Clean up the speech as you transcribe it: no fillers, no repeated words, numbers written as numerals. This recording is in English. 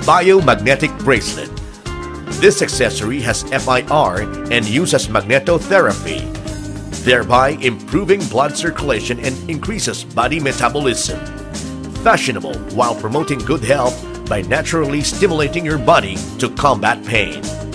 Biomagnetic Bracelet. This accessory has FIR and uses magnetotherapy, thereby improving blood circulation and increases body metabolism. Fashionable while promoting good health by naturally stimulating your body to combat pain.